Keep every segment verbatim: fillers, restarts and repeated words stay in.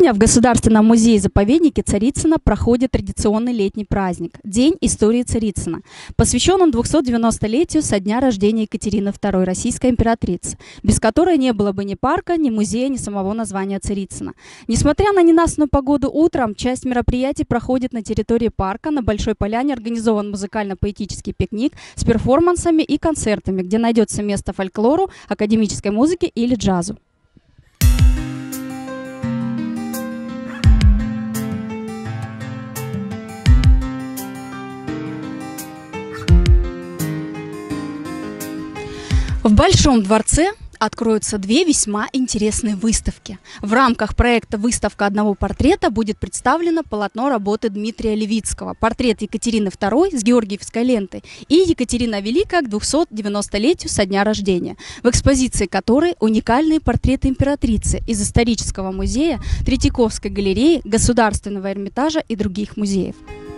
Сегодня в Государственном музее-заповеднике Царицына проходит традиционный летний праздник – День истории Царицына, посвященный двухсотдевяностолетию со дня рождения Екатерины второй, российской императрицы, без которой не было бы ни парка, ни музея, ни самого названия Царицына. Несмотря на ненастную погоду утром, часть мероприятий проходит на территории парка. На Большой Поляне организован музыкально-поэтический пикник с перформансами и концертами, где найдется место фольклору, академической музыке или джазу. В Большом дворце откроются две весьма интересные выставки. В рамках проекта «Выставка одного портрета» будет представлено полотно работы Дмитрия Левицкого, портрет Екатерины второй с георгиевской лентой и Екатерина Великая к двухсотдевяностолетию со дня рождения, в экспозиции которой уникальные портреты императрицы из исторического музея, Третьяковской галереи, Государственного Эрмитажа и других музеев.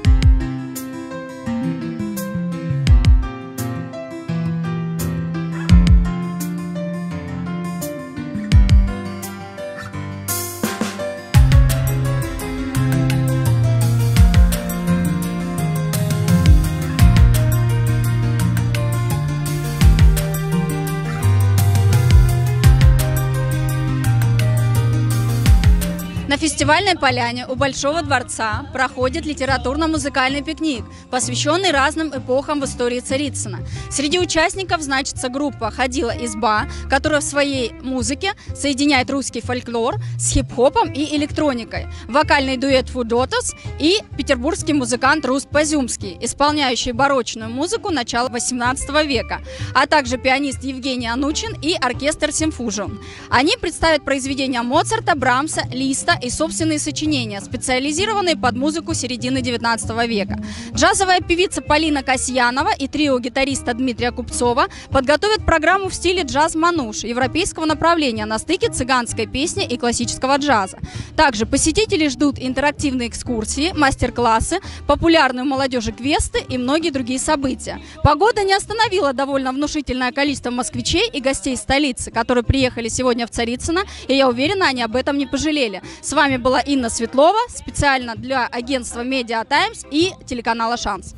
На фестивальной поляне у Большого дворца проходит литературно-музыкальный пикник, посвященный разным эпохам в истории Царицына. Среди участников значится группа «Ходила изба», которая в своей музыке соединяет русский фольклор с хип-хопом и электроникой, вокальный дуэт «Фудотос» и петербургский музыкант Руст Позюмский, исполняющий барочную музыку начала восемнадцатого века, а также пианист Евгений Анучин и оркестр «Симфужион». Они представят произведения Моцарта, Брамса, Листа и собственные сочинения, специализированные под музыку середины девятнадцатого века. Джазовая певица Полина Касьянова и трио гитариста Дмитрия Купцова подготовят программу в стиле джаз-мануш европейского направления на стыке цыганской песни и классического джаза. Также посетителей ждут интерактивные экскурсии, мастер-классы, популярные у молодежи квесты и многие другие события. Погода не остановила довольно внушительное количество москвичей и гостей столицы, которые приехали сегодня в Царицыно, и я уверена, они об этом не пожалели. С вами была Инна Светлова, специально для агентства Media Times и телеканала «Шанс».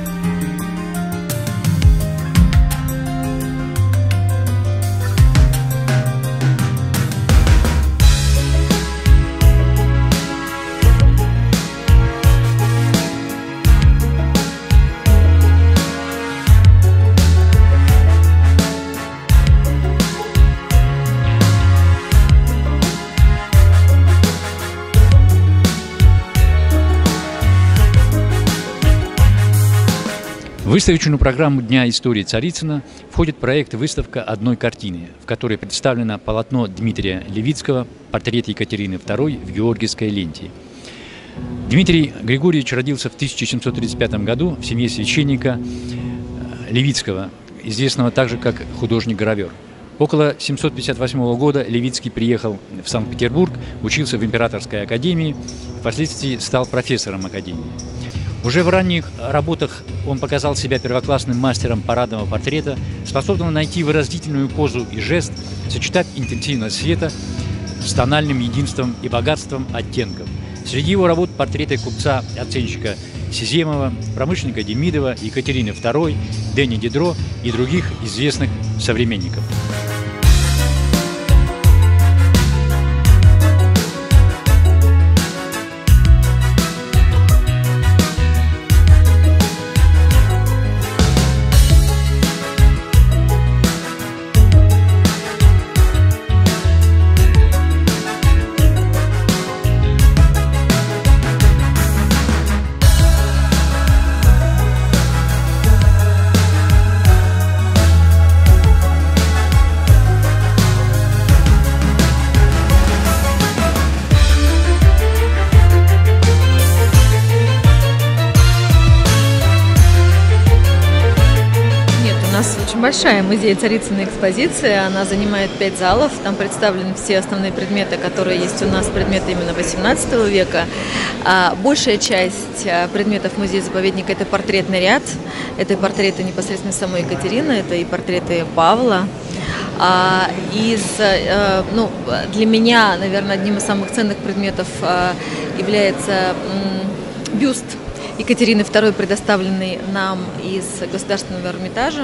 В выставочную программу Дня истории Царицына входит проект «Выставка одной картины», в которой представлено полотно Дмитрия Левицкого «Портрет Екатерины второй в георгиевской ленте». Дмитрий Григорьевич родился в тысяча семьсот тридцать пятом году в семье священника Левицкого, известного также как художник-гравер. Около семьсот пятьдесят восьмого года Левицкий приехал в Санкт-Петербург, учился в Императорской академии, впоследствии стал профессором академии. Уже в ранних работах он показал себя первоклассным мастером парадного портрета, способным найти выразительную позу и жест, сочетать интенсивность света с тональным единством и богатством оттенков. Среди его работ портреты купца-оценщика Сиземова, промышленника Демидова, Екатерины второй, Дени Дидро и других известных современников. большая музей Царицыной экспозиция, она занимает пять залов, там представлены все основные предметы, которые есть у нас, предметы именно восемнадцатого века. А большая часть предметов музея-заповедника – это портретный ряд, это портреты непосредственно самой Екатерины, это и портреты Павла. А из, ну, для меня, наверное, одним из самых ценных предметов является бюст Екатерины второй, предоставленный нам из Государственного Эрмитажа.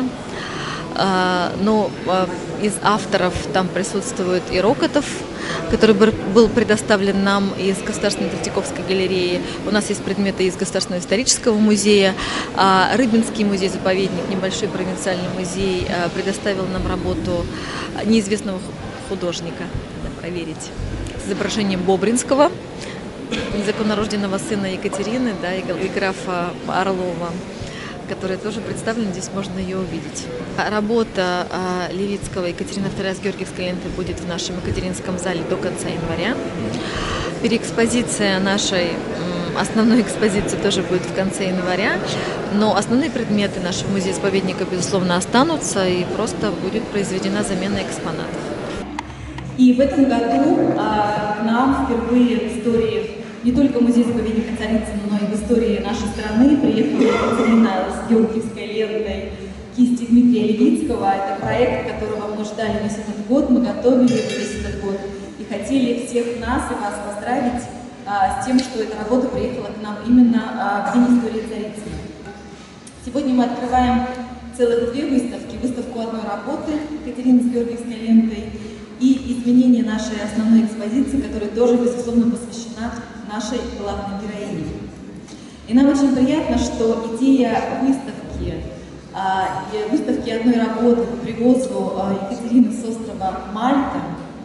Но из авторов там присутствует и Рокотов, который был предоставлен нам из Государственной Третьяковской галереи. У нас есть предметы из Государственного исторического музея. Рыбинский музей-заповедник, небольшой провинциальный музей, предоставил нам работу неизвестного художника, надо проверить, с изображением Бобринского, незаконнорожденного сына Екатерины, да, и графа Орлова, которая тоже представлена, здесь можно ее увидеть. Работа а, Левицкого Екатерина вторая с Георгиевской лентой будет в нашем Екатеринском зале до конца января. Переэкспозиция нашей, основной экспозиции тоже будет в конце января, но основные предметы нашего музея-заповедника, безусловно, останутся, и просто будет произведена замена экспонатов. И в этом году а, к нам впервые в истории не только музей-заповедника Царицына, но и в истории нашей страны приехала Екатерина с Георгиевской лентой кисти Дмитрия Левицкого. Это проект, которого мы ждали весь этот год, мы готовили весь этот год и хотели всех нас и вас поздравить а, с тем, что эта работа приехала к нам именно а, в День истории Царицына. Сегодня мы открываем целых две выставки. Выставку одной работы Екатерины с Георгиевской лентой и изменение нашей основной экспозиции, которая тоже, безусловно, посвящена нашей главной героине. И нам очень приятно, что идея выставки, выставки одной работы по привозу Екатерины с острова Мальта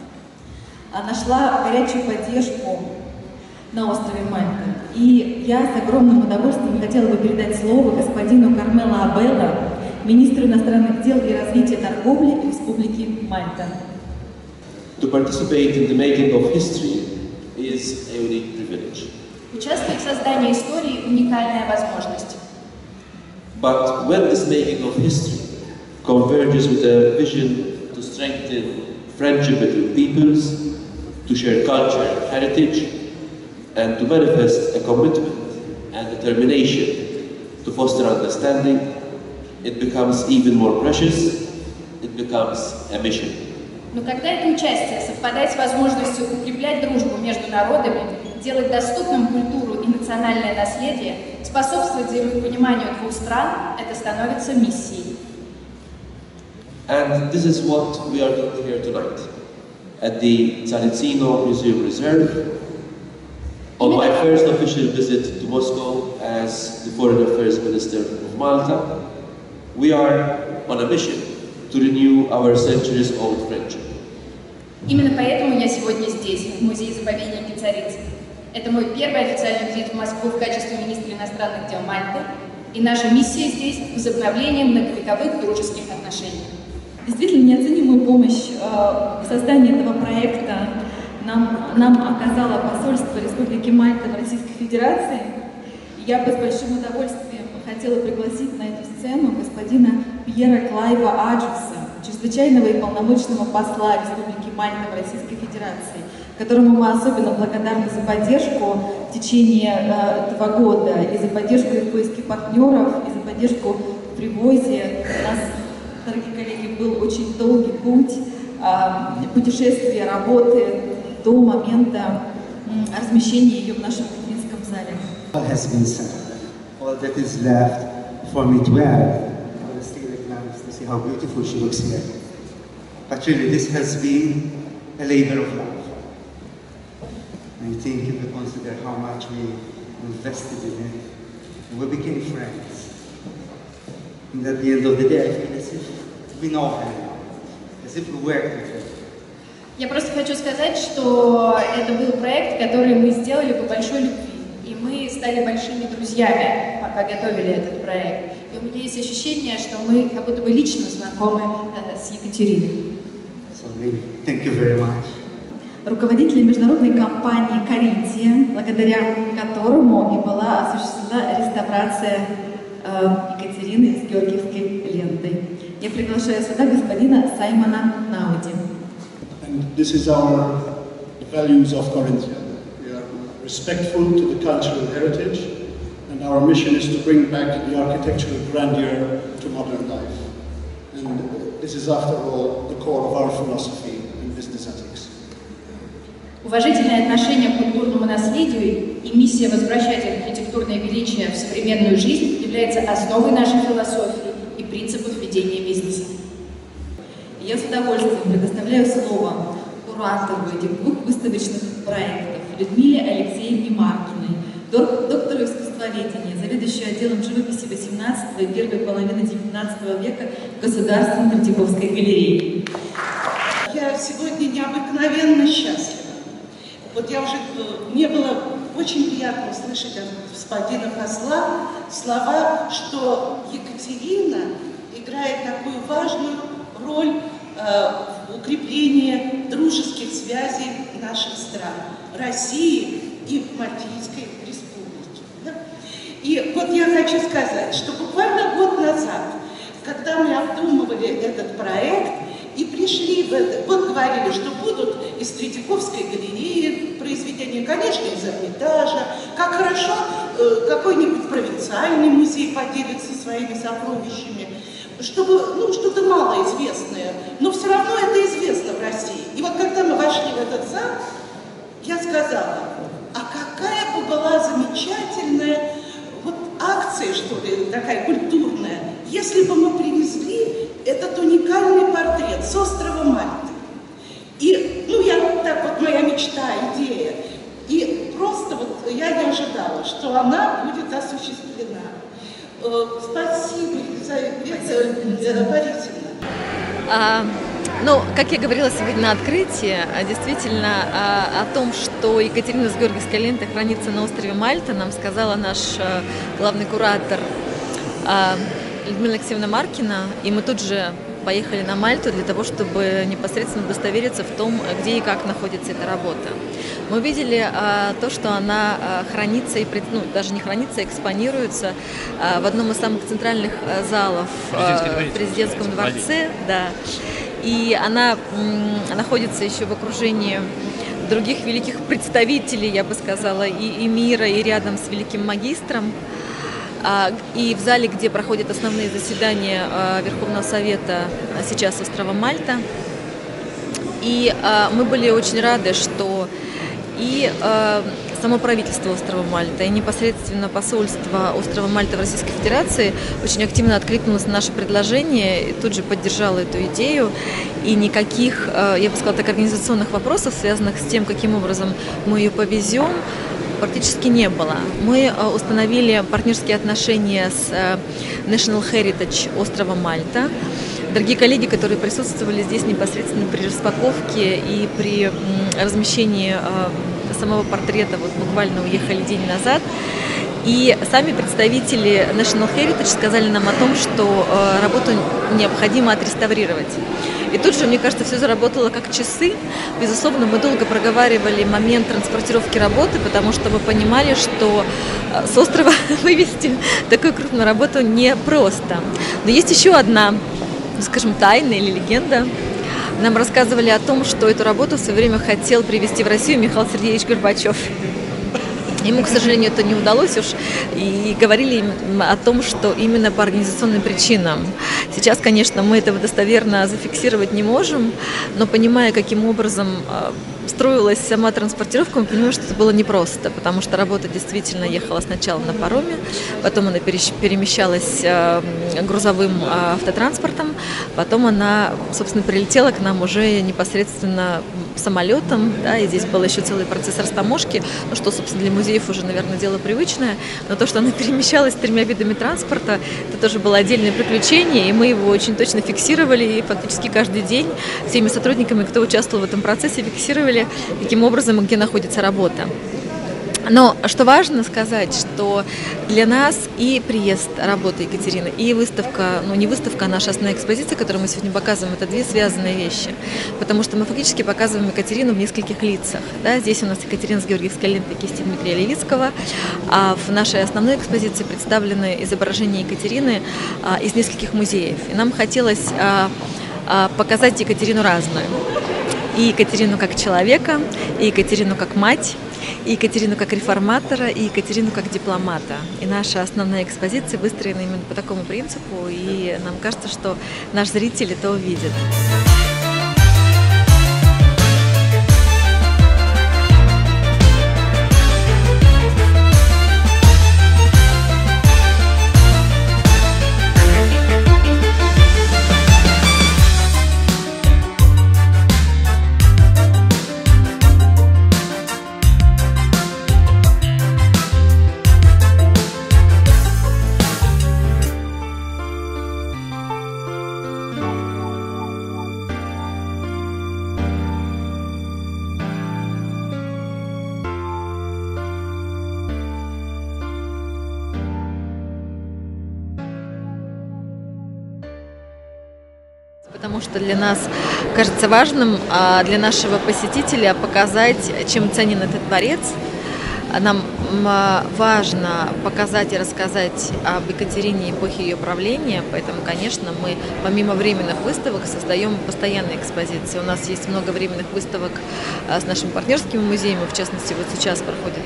нашла горячую поддержку на острове Мальта. И я с огромным удовольствием хотела бы передать слово господину Кармело Абелло, министру иностранных дел и развития торговли Республики Мальта. To participate in the making of history is a unique privilege. Участвовать в создании истории – уникальная возможность. But when this making of history converges with a vision to strengthen friendship between peoples, to share culture and heritage, and to manifest a commitment and determination to foster understanding, it becomes even more precious, it becomes a mission. Но когда это участие совпадает с возможностью укреплять дружбу между народами, делать доступным культуру и национальное наследие, способствовать взаимопониманию двух стран, это становится миссией. And this is what we are doing here tonight, at the Tsaritsino Museum Reserve, on my first official visit to Moscow as the Foreign Affairs Minister of Malta. We are on a mission to renew our centuries-old friendship. Именно поэтому я сегодня здесь, в музее-заповеднике Царицына. Это мой первый официальный визит в Москву в качестве министра иностранных дел Мальты, и наша миссия здесь – возобновление многовековых дружеских отношений. Действительно, неоценимую помощь э, в создании этого проекта нам, нам оказало посольство Республики Мальта в Российской Федерации. Я бы с большим удовольствием хотела пригласить на эту сцену господина Пьера Клайва Аджуса, чрезвычайного и полномочного посла Республики Мальта в Российской Федерации, которому мы особенно благодарны за поддержку в течение э, этого года, и за поддержку в поиске партнеров, и за поддержку в привозе. У нас, дорогие коллеги, был очень долгий путь, э, путешествия, работы до момента э, размещения ее в нашем Екатеринском зале. All has been said. All that is left for me to add. I will stay the glance to see how beautiful she looks here. But really, this has been a labor of love. I think if we consider how much we invested in it, we became friends. And at the end of the day, I feel as if we know her now, as if we worked with her. Я просто хочу сказать, что это был проект, который мы сделали по большой любви. И мы стали большими друзьями, пока готовили этот проект. И у меня есть ощущение, что мы как будто бы лично знакомы э, с Екатериной. So really, thank you very much. Руководителем международной компании «Каринтия», благодаря которому и была осуществлена реставрация э, Екатерины с Георгиевской лентой. Я приглашаю сюда господина Саймона Науди. And this is our values of Corinthia. We are respectful to the cultural heritage, and our mission is to bring back the architectural grandeur to modern life. And this is, after all, the core of our philosophy in business ethics. Уважительное отношение к культурному наследию и миссия возвращать архитектурное величие в современную жизнь является основой нашей философии и принципов ведения бизнеса. Я с удовольствием предоставляю слово куратору этих двух выставочных проектов Людмиле Алексеевне Маркиной, доктору искусствоведения, заведующей отделом живописи восемнадцатого и первой половины девятнадцатого века Государственной Третьяковской галереи. Я сегодня необыкновенно счастлива. Вот я уже, мне было очень приятно услышать от господина посла слова, что Екатерина играет такую важную роль э, в укреплении дружеских связей наших стран, России и Мальтийской республики. Да? И вот я хочу сказать, что буквально год назад, когда мы обдумывали этот проект и пришли в это, вот говорили, что будут из Третьяковской галереи произведения, конечно, из Эрмитажа, как хорошо э, какой-нибудь провинциальный музей поделится своими сокровищами, чтобы, ну, что-то малоизвестное, но все равно это известно в России. И вот когда мы вошли в этот зал, я сказала, а какая бы была замечательная вот акция, что ли, такая культурная, если бы мы привезли этот уникальный портрет с острова Мальты. И, ну, я, так вот, моя мечта, идея. И просто вот я не ожидала, что она будет осуществлена. Спасибо, Елизавета Борисовна. А, ну, как я говорила сегодня на открытии, действительно а, о том, что Екатерина с Георгиевской лентой хранится на острове Мальта, нам сказала наш а, главный куратор а, Людмила Алексеевна Маркина, и мы тут же поехали на Мальту для того, чтобы непосредственно удостовериться в том, где и как находится эта работа. Мы видели а, то, что она а, хранится, и, ну, даже не хранится, а экспонируется а, в одном из самых центральных а, залов а, в президентском дворце. Да. И она м, находится еще в окружении других великих представителей, я бы сказала, и, и мира, и рядом с великим магистром. И в зале, где проходят основные заседания Верховного Совета сейчас острова Мальта. И мы были очень рады, что и само правительство острова Мальта, и непосредственно посольство острова Мальта в Российской Федерации очень активно откликнулось на наше предложение и тут же поддержало эту идею. И никаких, я бы сказала так, организационных вопросов, связанных с тем, каким образом мы ее повезем, практически не было. Мы установили партнерские отношения с National Heritage острова Мальта. Дорогие коллеги, которые присутствовали здесь непосредственно при распаковке и при размещении самого портрета, вот буквально уехали день назад. И сами представители National Heritage сказали нам о том, что работу необходимо отреставрировать. И тут же, мне кажется, все заработало как часы. Безусловно, мы долго проговаривали момент транспортировки работы, потому что мы понимали, что с острова вывести такую крупную работу непросто. Но есть еще одна, скажем, тайна или легенда. Нам рассказывали о том, что эту работу в свое время хотел привезти в Россию Михаил Сергеевич Горбачев. Ему, к сожалению, это не удалось уж, и говорили о том, что именно по организационным причинам. Сейчас, конечно, мы этого достоверно зафиксировать не можем, но понимая, каким образом строилась сама транспортировка, мы понимаем, что это было непросто, потому что работа действительно ехала сначала на пароме, потом она перемещалась грузовым автотранспортом, потом она, собственно, прилетела к нам уже непосредственно самолетом, да, и здесь был еще целый процесс растаможки, ну, что, собственно, для музеев уже, наверное, дело привычное, но то, что она перемещалась тремя видами транспорта, это тоже было отдельное приключение, и мы его очень точно фиксировали, и фактически каждый день всеми сотрудниками, кто участвовал в этом процессе, фиксировали, каким образом и где находится работа. Но что важно сказать, что для нас и приезд работы Екатерины, и выставка, ну не выставка, а наша основная экспозиция, которую мы сегодня показываем, это две связанные вещи. Потому что мы фактически показываем Екатерину в нескольких лицах. Да? Здесь у нас Екатерина с георгиевской лентой кисти Дмитрия Левицкого, а в нашей основной экспозиции представлены изображения Екатерины а, из нескольких музеев. И нам хотелось а, а, показать Екатерину разную. И Екатерину как человека, и Екатерину как мать, и Екатерину как реформатора, и Екатерину как дипломата. И наша основная экспозиция выстроена именно по такому принципу, и нам кажется, что наш зритель это увидит. Потому что для нас кажется важным, а для нашего посетителя показать, чем ценен этот дворец. Нам важно показать и рассказать об Екатерине и эпохе ее правления, поэтому, конечно, мы помимо временных выставок создаем постоянные экспозиции. У нас есть много временных выставок с нашими партнерскими музеями, в частности, вот сейчас проходит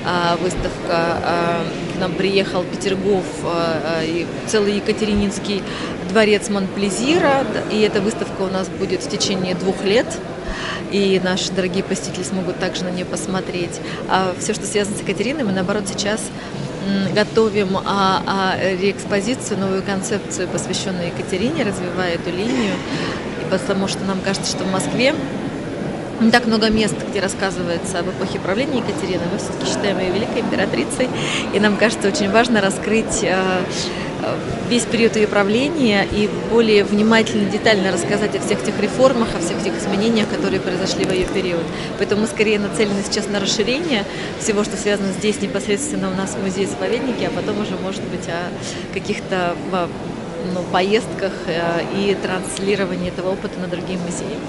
выставка, к нам приехал Петергоф и целый Екатерининский дворец Монплезира, и эта выставка у нас будет в течение двух лет. И наши дорогие посетители смогут также на нее посмотреть. А все, что связано с Екатериной, мы, наоборот, сейчас готовим а, а, реэкспозицию, новую концепцию, посвященную Екатерине, развивая эту линию. И потому что нам кажется, что в Москве не так много мест, где рассказывается об эпохе правления Екатерины. Мы все-таки считаем ее великой императрицей, и нам кажется очень важно раскрыть весь период ее правления и более внимательно, детально рассказать о всех тех реформах, о всех тех изменениях, которые произошли в ее период. Поэтому мы скорее нацелены сейчас на расширение всего, что связано здесь непосредственно у нас в музее-заповеднике, а потом уже, может быть, о каких-то ну, поездках и транслировании этого опыта на другие музеи.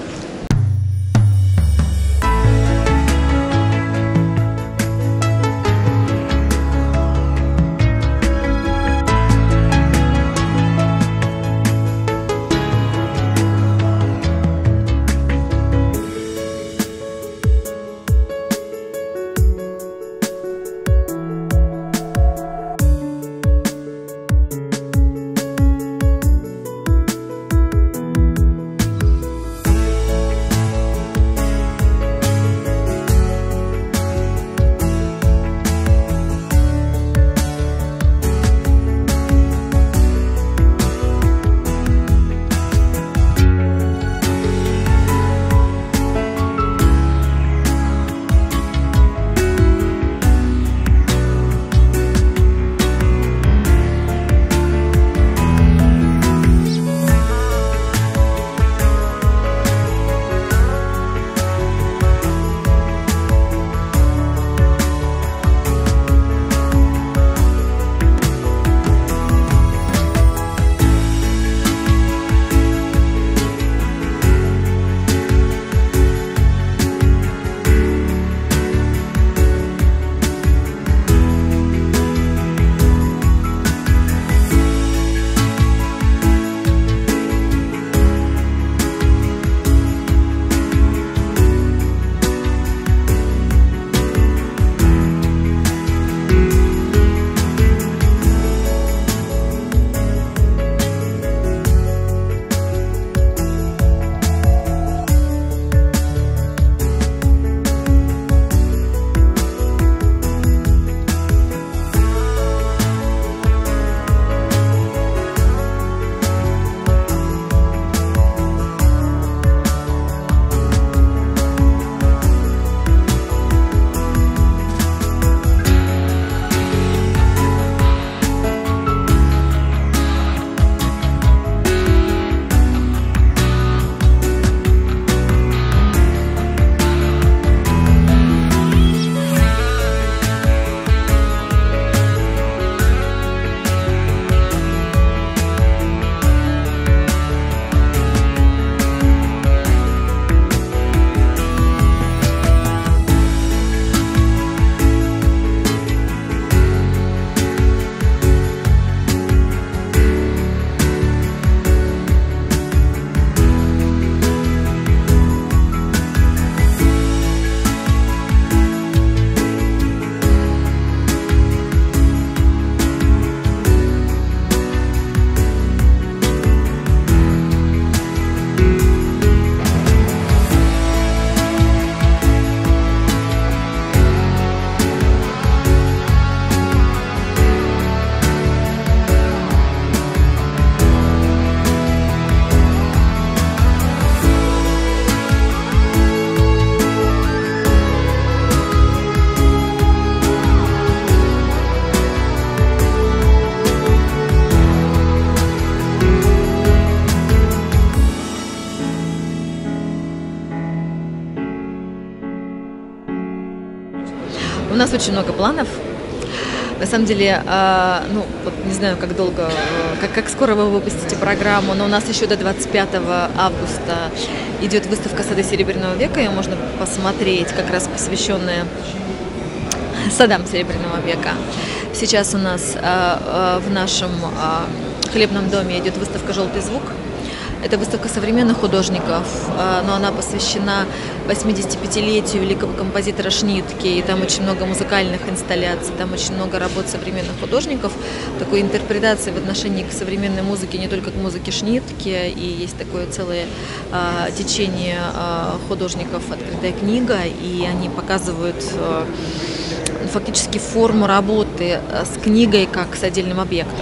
нас очень много планов. На самом деле, э, ну, вот не знаю, как долго, э, как, как скоро вы выпустите программу, но у нас еще до двадцать пятого августа идет выставка «Сады Серебряного века», ее можно посмотреть, как раз посвященная садам Серебряного века. Сейчас у нас э, э, в нашем э, хлебном доме идет выставка «Желтый звук». Это выставка современных художников, но она посвящена восьмидесятипятилетию великого композитора Шнитке, и там очень много музыкальных инсталляций, там очень много работ современных художников, такой интерпретации в отношении к современной музыке, не только к музыке Шнитке, и есть такое целое а, течение а, художников «Открытая книга», и они показывают а, фактически форму работы с книгой как с отдельным объектом.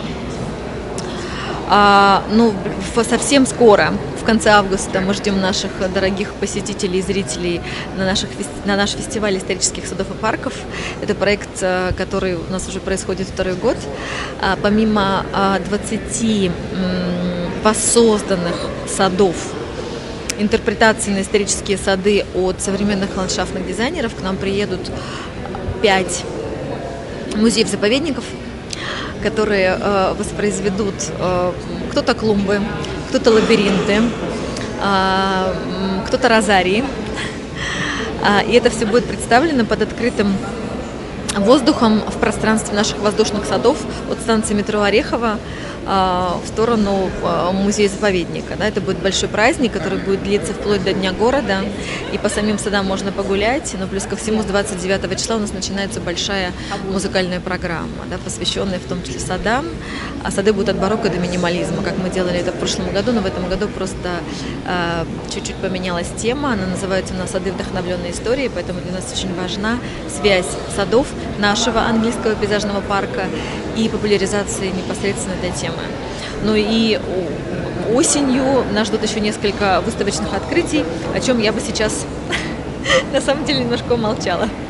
А, ну, совсем скоро, в конце августа, мы ждем наших дорогих посетителей и зрителей на, наших, на наш фестиваль исторических садов и парков. Это проект, который у нас уже происходит второй год. А, помимо двадцати воссозданных садов, интерпретации на исторические сады от современных ландшафтных дизайнеров, к нам приедут пять музеев-заповедников, которые э, воспроизведут э, кто-то клумбы, кто-то лабиринты, э, кто-то розарии. Э, и это все будет представлено под открытым воздухом в пространстве наших воздушных садов от станции метро Орехово э, в сторону э, музея-заповедника. Да, это будет большой праздник, который будет длиться вплоть до Дня города. И по самим садам можно погулять. Но плюс ко всему с двадцать девятого числа у нас начинается большая музыкальная программа, да, посвященная в том числе садам. А сады будут от барокко до минимализма, как мы делали это в прошлом году. Но в этом году просто э, чуть-чуть поменялась тема. Она называется у нас «Сады, вдохновленные историей». Поэтому для нас очень важна связь садов нашего английского пейзажного парка и популяризации непосредственно этой темы. Ну и осенью нас ждут еще несколько выставочных открытий, о чем я бы сейчас на самом деле немножко умолчала.